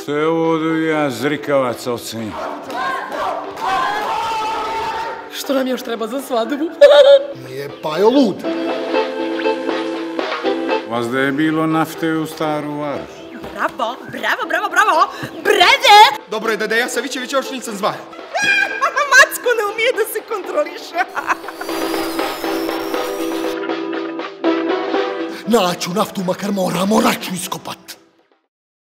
Što je ovo da ja zrikavac ocen? Što nam još treba za svadbu? Nije Pajo lud. Vas da je bilo nafte u Staru Varoš? Bravo, bravo, bravo, bravo! Brede! Dobro je da ja Savićević još nisam zva. Macko ne umije da se kontroliše. Naću naftu, makar moramo raču iskopat.